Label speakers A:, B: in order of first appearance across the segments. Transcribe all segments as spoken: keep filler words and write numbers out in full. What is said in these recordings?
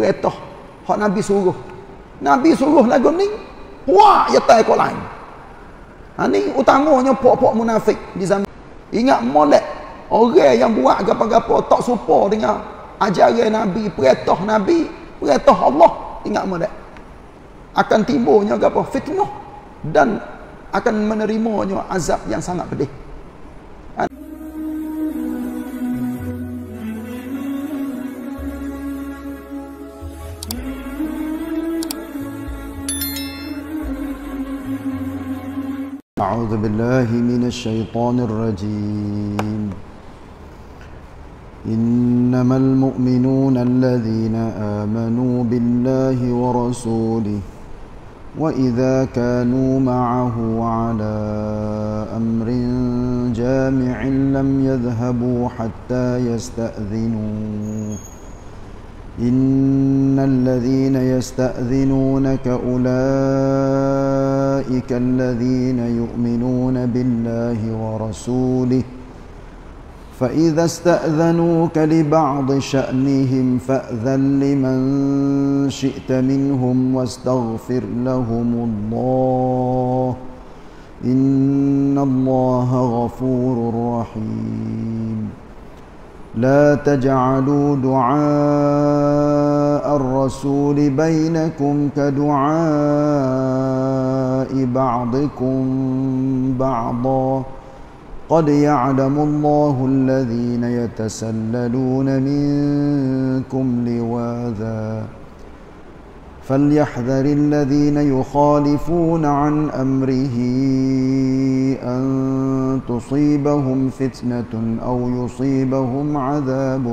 A: perintah hak Nabi suruh. Nabi suruh lagu ni, puak ya tak ikut lain. Ha ni utamanya pok-pok munafik di zaman. Ingat molek orang yang buat gapo-gapo tak serupa dengan ajaran Nabi, perintah Nabi, perintah Allah. Ingat molek. Akan timbulnya gapo fitnah dan akan menerimanya azab yang sangat pedih.
B: أعوذ بالله من الشيطان الرجيم إنما المؤمنون الذين آمنوا بالله ورسوله وإذا كانوا معه على أمر جامع لم يذهبوا حتى يستأذنوه إن الذين يستأذنونك أولئك الذين يؤمنون بالله ورسوله فإذا استأذنوك لبعض شأنهم فأذن لمن شئت منهم واستغفر لهم الله إن الله غفور رحيم لا تجعلوا دعاء الرسول بينكم كدعاء بعضكم بعضا قد يعلم الله الذين يتسللون منكم لواذا فليحذر الذين يخالفون عن أمره أن تصيبهم فتنة أو يصيبهم عذاب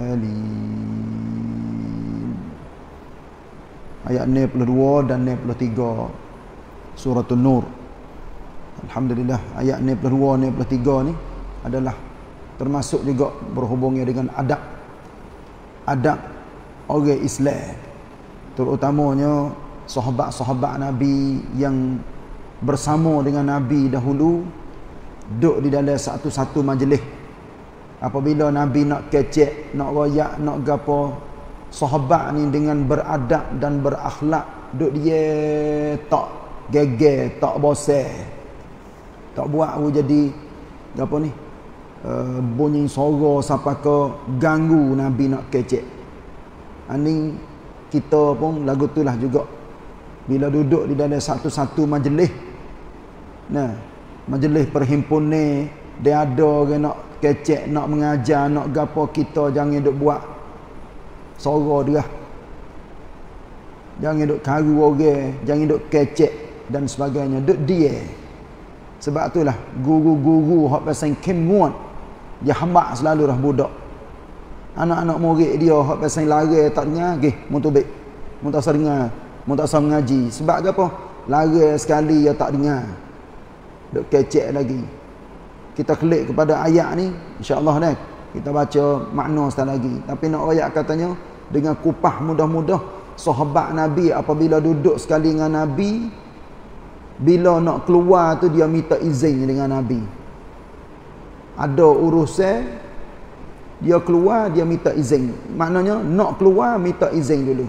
B: أليم. Ayat enam puluh dua dan enam puluh tiga surah An-Nur. Alhamdulillah, ayat enam puluh dua enam puluh tiga ni adalah termasuk juga berhubungnya dengan adab adab orang Islam, terutamanya sahabat-sahabat Nabi yang bersama dengan Nabi dahulu duduk di dalam satu-satu majlis. Apabila Nabi nak kecek, nak royak, nak gapo, sahabat ni dengan beradab dan berakhlak duduk dia tak geger, tak bosan, tak buat jadi gapo ni uh, bunyi suara sampai ke ganggu Nabi nak kecek. Ani kita pun lagu itulah juga bila duduk di dalam satu-satu majlis, nah majlis perhimpunan dia ada orang nak kecek, nak mengajar, nak gapo, kita jangan duk buat suara dia, jangan duk karu orang, jangan duk kecek dan sebagainya, duk dia. Sebab itulah guru-guru hak pasal kemuan dia hambak selalu dah budak. Anak-anak murid dia hak pasal lari tak dengar, okey, mun tubik, mun tak usah dengar, mun tak usah mengaji. Sebab apa? Lari sekali dia tak dengar. Duk kecek lagi. Kita klik kepada ayat ni, insya-Allah dah kita baca makna sekali lagi. Tapi nak ayat katanya dengan kupah mudah-mudah sahabat Nabi apabila duduk sekali dengan Nabi, bila nak keluar tu dia minta izin dengan Nabi. Ada urusan dia keluar, dia minta izin. Maknanya nak keluar minta izin dulu.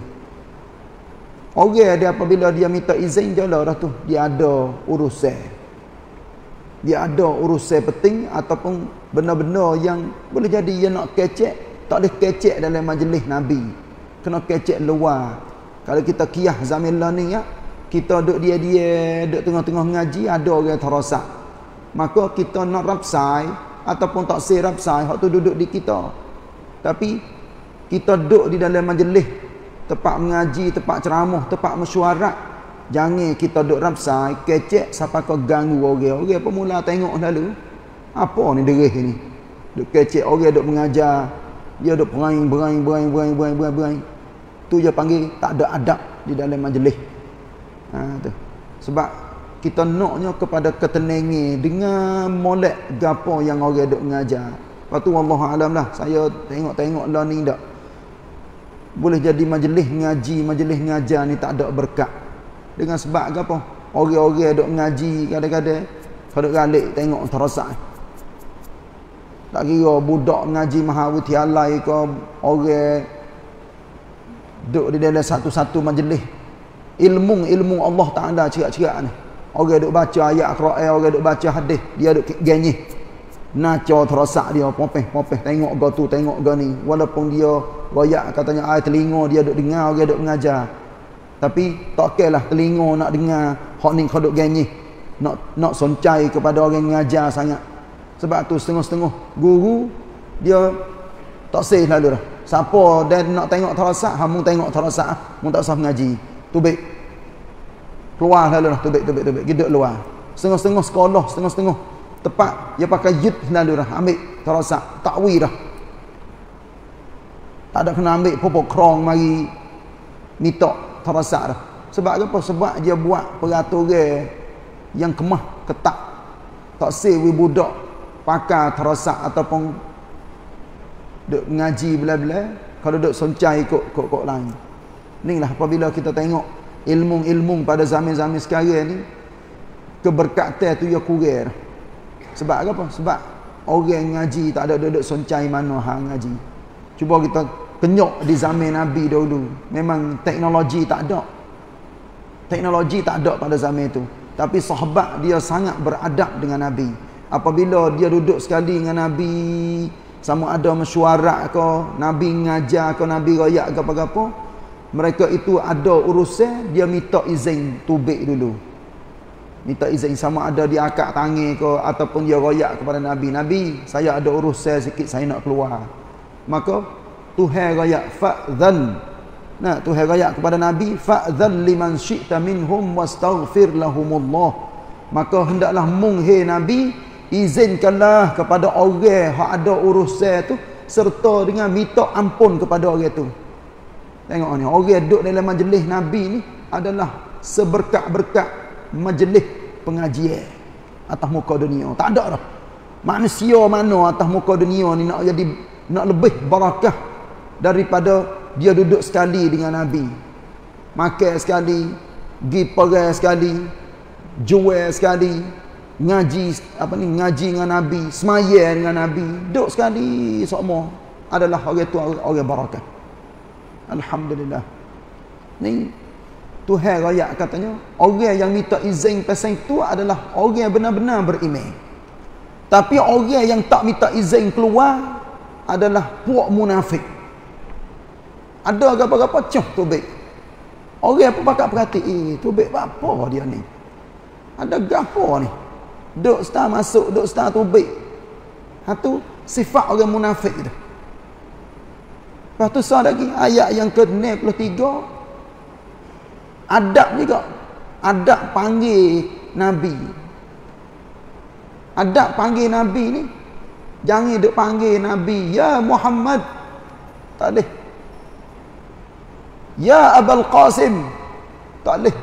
B: Orang dia apabila dia minta izin jelah dah tu dia ada urusan. Dia ada urusan penting ataupun benda-benda yang boleh jadi dia nak kecek, tak boleh kecek dalam majlis Nabi. Kena kecek luar. Kalau kita kiyah zaman ni ya, kita duduk dia-dia, duduk tengah-tengah mengaji, ada orang terosak. Maka kita nak rapsai ataupun tak say rapsai, hak tu duduk di kita. Tapi kita duduk di dalam majlis, tempat mengaji, tempat ceramah, tempat mesyuarat, jangan kita duduk rapsai, kecek sampai kau ganggu orang. Orang pemula tengok lalu, apa ni derih ni? Duduk kecek orang duduk mengajar, dia duduk beraing, beraing, beraing, beraing, beraing, beraing, beraing. Tu je panggil tak ada adab di dalam majlis. Ha, tu. Sebab kita naknya kepada ketenangan dengan molek gapo yang orang duk mengajar. Lepas tu wallahu alam lah, saya tengok-tengok lah ni tak boleh jadi majlis ngaji, majlis ngajar ni tak ada berkat. Dengan sebab gapo? Orang-orang duk mengaji kadang-kadang kalau galik tengok terosak. Tak kira budak mengaji mahawiti alai ke orang duduk di dalam satu-satu majlis ilmu-ilmu Allah Ta'ala cerak-cerak ni. Orang duk baca ayat Quran, orang duk baca hadis, dia duk genyih. Naco terosak dia, popeh-popeh, tengok go tu, tengok go ni. Walaupun dia royak katanya ai telinga dia duk dengar, orang duk mengajar. Tapi tak kira lah telinga nak dengar, hak ni kau duk genyih. Nak nak soncai kepada orang yang mengajar sangat. Sebab tu setengah-setengah guru dia tak seh lalu dah. Siapa dan nak tengok terosak, hamu tengok terosak, mu tak usah mengaji. Tubik keluar lalu dah, tubik tubik tubik giduk luar. Setengah-setengah sekolah, setengah-setengah tepat dia pakai yud lalu dah, ambil terosak, takwi dah. Tak ada kena ambil popok krong mari mitok terosak dah. Sebab apa? Sebab dia buat peraturan yang kemah, ketat. Tak sewi budak pakai terosak ataupun duk ngaji bela-bela, kalau duk soncai ikut kok-kok lain. Inilah apabila kita tengok ilmu-ilmu pada zaman-zaman sekarang ni, keberkatan tu ya kurang. Sebab apa? Sebab orang ngaji tak ada duduk soncai mana hang ngaji. Cuba kita kenyok di zaman Nabi dahulu. Memang teknologi tak ada. Teknologi tak ada pada zaman itu. Tapi sahabat dia sangat beradab dengan Nabi. Apabila dia duduk sekali dengan Nabi, sama ada mesyuarat ke, Nabi ngajar ke, Nabi royak ke apa-apa, mereka itu ada urusan, dia minta izin tubik dulu. Minta izin sama ada dia akak tangan ke ataupun dia royak kepada Nabi. Nabi, saya ada urusan sikit, saya nak keluar. Maka Tuhan royak fa'dhan. Nah, Tuhan royak kepada Nabi, fa'dhan liman syi'ta minhum wastaghfir lahumullah. Maka hendaklah mung hai Nabi, izinkanlah kepada orang yang ada urusan tu serta dengan minta ampun kepada orang tu. Tengok ni, orang duduk dalam majlis Nabi ni adalah seberkat-berkat majlis pengajian atas muka dunia. Tak ada dah manusia mana atas muka dunia ni nak jadi nak lebih barakah daripada dia duduk sekali dengan Nabi, makan sekali, pergi perang sekali, jual sekali, ngaji apa ni ngaji dengan Nabi, semaya dengan Nabi, duduk sekali semua adalah orang tu orang barakah. Alhamdulillah. Ni Tuhan rakyat katanya, orang yang minta izin pasal itu adalah orang yang benar-benar beriman. Tapi orang yang tak minta izin keluar adalah puak munafik. Ada apa-apa cah tubik. Orang apa pakat perhati, eh tubik apa dia ni? Ada gapo ni? Duk star masuk, duk star tubik. Ha tu sifat orang munafik tu. Lepas tu sah lagi ayat yang ke enam puluh tiga, adab juga. Adab panggil Nabi. Adab panggil Nabi ni, jangan duk panggil Nabi ya Muhammad. Tak boleh. Ya Abul Qasim. Tak boleh.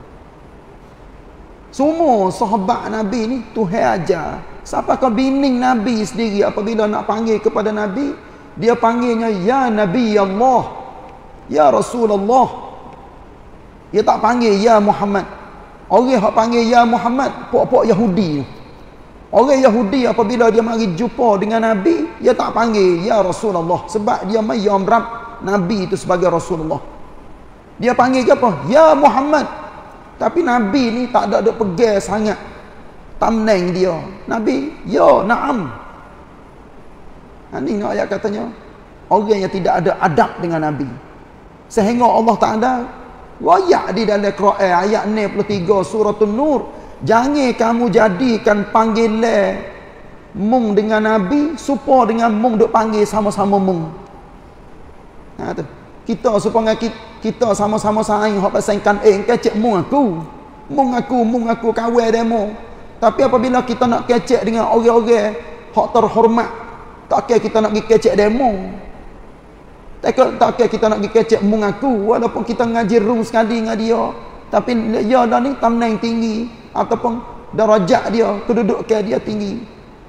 B: Semua sahabat Nabi ni Tuhan ajar. Siapa kau bining Nabi sendiri apabila nak panggil kepada Nabi, dia panggilnya ya Nabi Allah, ya Rasulullah. Dia tak panggil ya Muhammad. Orang yang panggil ya Muhammad puak-puak Yahudi. Orang Yahudi apabila dia mari jumpa dengan Nabi, dia tak panggil ya Rasulullah sebab dia mai yamrab Nabi itu sebagai Rasulullah. Dia panggil apa? Ya Muhammad. Tapi Nabi ni tak ada duk pegang sangat tamneng dia. Nabi, ya na'am. Ha, ni ayat katanya orang yang tidak ada adab dengan Nabi. Sehingga Allah Ta'ala royak di dalam Quran ayat enam puluh tiga surah An-Nur, jangan kamu jadikan panggilan mung dengan Nabi supaya dengan mung duk panggil sama-sama mung. Ha tu. Kita supaya kita sama-sama saing hak pasangkan eh kecek mung aku. Mung aku, mung aku kawan demo. Tapi apabila kita nak kecek dengan orang-orang hak terhormat, tak kira kita nak pergi kecek demo. Tak kira, tak kira kita nak pergi kecek mung aku walaupun kita ngaji room sekali dengan dia. Tapi dia dah ni tamneng tinggi ataupun darajat dia, kedudukan dia tinggi.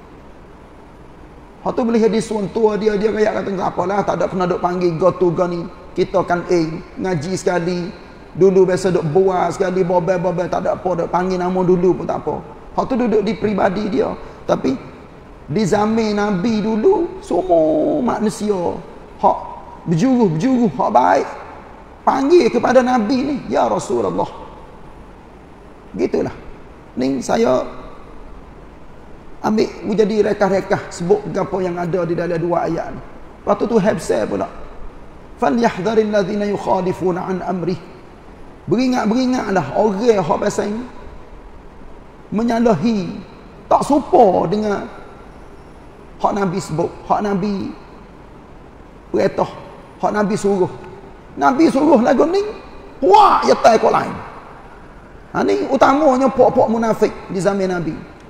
B: Hak tu boleh jadi suan tua dia, dia kayak kata tak apalah, tak ada kena duk panggil go to go ni. Kita kan eh ngaji sekali. Dulu biasa duk buat sekali bobel-bobel, tak ada apa duk panggil nama dulu pun tak apa. Hak tu duduk di peribadi dia. Tapi di zaman Nabi dulu semua manusia hak berjuruh-berjuruh hak baik.
A: panggil kepada Nabi ni, ya Rasulullah. Gitulah. Ni saya ambil jadi rekah-rekah sebut apa yang ada di dalam dua ayat ni. Lepas tu tu habsai pula. Falyahdharil ladzina yukhalifuna an amri. Beringat-beringatlah orang hak pasal ni menyalahi, tak serupa dengan hak Nabi sebut, hak Nabi perintah, hak Nabi suruh. Nabi suruh lagu ni, puak ya tai kau lain. Ha ni utamanya puak-puak munafik di zaman Nabi.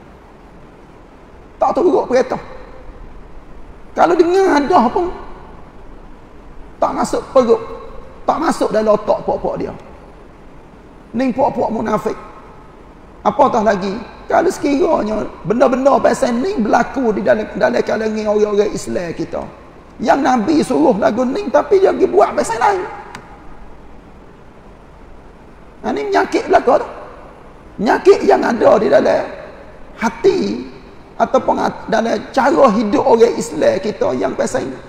A: Tak turut perintah. Kalau dengar dah pun tak masuk perut, tak masuk dalam otak puak-puak dia. Ni puak-puak munafik. Apatah lagi kalau sekiranya benda-benda pasal ni berlaku di dalam dalam kalangan orang-orang Islam kita. Yang Nabi suruh lagu ni tapi dia pergi buat pasal lain. Ha ni penyakit belaka tu. Penyakit yang ada di dalam hati ataupun dalam cara hidup orang Islam kita yang pasal ni.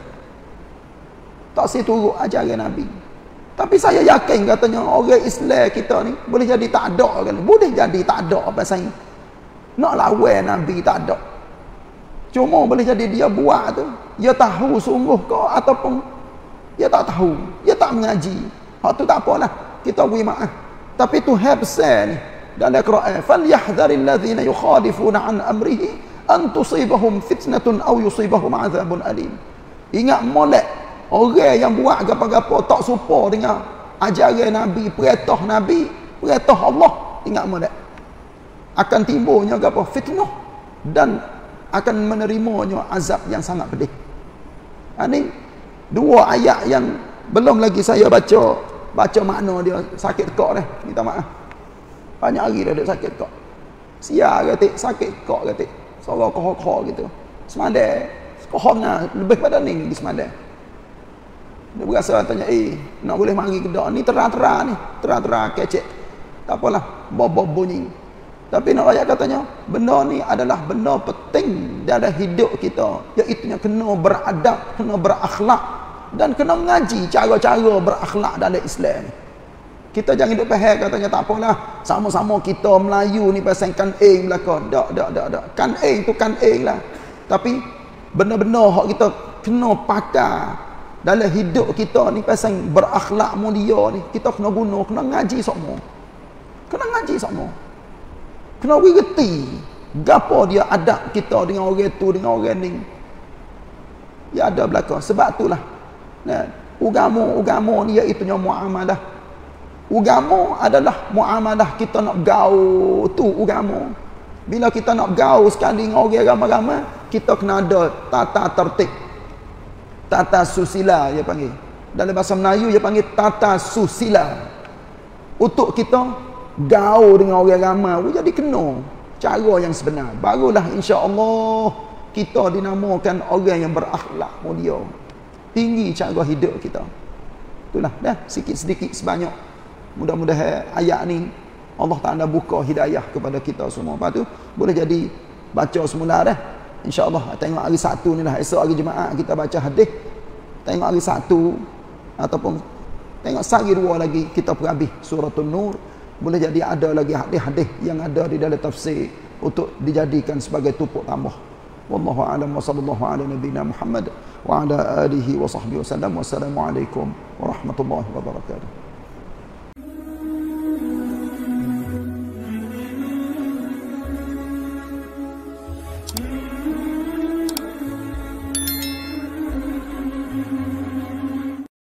A: Tak seturut ajaran Nabi. Tapi saya yakin katanya orang Islam kita ni boleh jadi tak ada kan. Boleh jadi tak ada pasal ni. Nak lawan Nabi tak ada. Cuma boleh jadi dia buat tu, dia tahu sungguh ke ataupun dia tak tahu, dia tak mengaji. Hak tu tak apalah, kita beri maaf. Tapi tu habsan ni dalam Quran, falyahdharil ladzina yukhalifuna an amrihi an tusibahum fitnatun aw yusibahum azabun alim. Ingat molek orang yang buat gapo-gapo tak serupa dengan ajaran Nabi, perintah Nabi, perintah Allah, ingat molek akan timbulnya gapo fitnah dan akan menerimanya azab yang sangat pedih. Ha, ni dua ayat yang belum lagi saya baca baca makna dia, sakit kok dah, minta maaf. Banyak hari dah dia sakit kok. Sia kata sakit kok kata. Sorang koh-koh gitu. Semandai kohomnya lebih pada ni lagi semandai. Dia berasa tanya, "Eh, nak boleh mari ke dak ni terang-terang ni, terang-terang kecek." Tak apalah, bob-bob bunyi. Tapi nak ayat katanya, benda ni adalah benda penting dalam hidup kita, iaitu kena beradab, kena berakhlak dan kena mengaji cara-cara berakhlak dalam Islam. Kita jangan duk faham katanya tak apalah, sama-sama kita Melayu ni pasal kan eng belaka. Dak dak dak dak. Kan eng tu kan eng lah. Tapi benda-benda hak kita kena pakai dalam hidup kita ni pasal berakhlak mulia ni, kita kena guna, kena ngaji semua. Kena ngaji semua. Kena mengerti gapo dia adab kita dengan orang tu, dengan orang ni. Ya ada belaka. Sebab itulah. Nah, agama-agama ni iaitu muamalah. Agama adalah muamalah kita nak gaul tu agama. Bila kita nak gaul sekali dengan orang ramai-ramai, kita kena ada tata tertib. Tata susila dia panggil. Dalam bahasa Melayu dia panggil tata susila. Untuk kita gaul dengan orang ramai, jadi kena cara yang sebenar. Barulah insya-Allah kita dinamakan orang yang berakhlak mulia. Tinggi cara hidup kita. Itulah dah sikit sedikit sebanyak. Mudah-mudahan ayat ni Allah Taala buka hidayah kepada kita semua. Lepas tu boleh jadi baca semula dah. Insya-Allah tengok hari Sabtu ni lah, esok hari Jumaat kita baca hadis. Tengok hari Sabtu ataupun tengok sehari dua lagi kita perhabis surah An-Nur. Boleh jadi ada lagi hadis-hadis yang ada di dalam tafsir untuk dijadikan sebagai tupuk tambah. Wallahu a'lam wa sallallahu ala nabiyyina Muhammad wa ala alihi wa sahbihi wasallam. Wassalamualaikum warahmatullahi wabarakatuh.